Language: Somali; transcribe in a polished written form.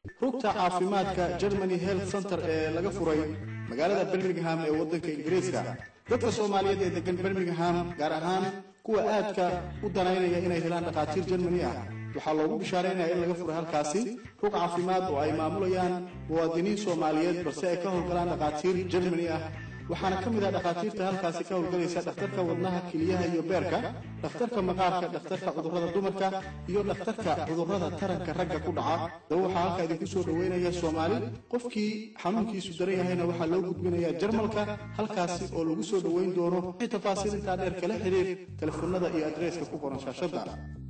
rugta caafimaadka Germany Health Center ee laga furay magaalada Birmingham ee waddanka Ingiriiska dadka Soomaaliyeed ee degan Birmingham gaar ahaan kuwa aadka u danaynaya inay helaan dhaqaatiir Germany ah waxaa loogu bishaareynaa in laga furay halkaasi rug caafimaad oo ay maamulayaan muwaadiniin Soomaaliyeed balse ay ka howlgalaan dhaqaatiir Germany ah waxaana ka mid ah dhaqaatiirta halkaasi ka howlgalaysa dhakhtarka wadnaha kiliyaha iyo beerka dhakhtarka maqaarka dhakhtarka cudurrada dumarka iyo dhakhtarka cudurrada taranka ragga ku dhaca waxaa halka idinku soo dhaweynaya Soomaali qofkii xanuunkiisu daran yahayna waxaa loo gudbinayaa Jarmalka halkaasi oo lagu soo dhaweyn doono tafaasiil inta dheer kala xiriir telefoonada iyo adreeska ku qoran shaashada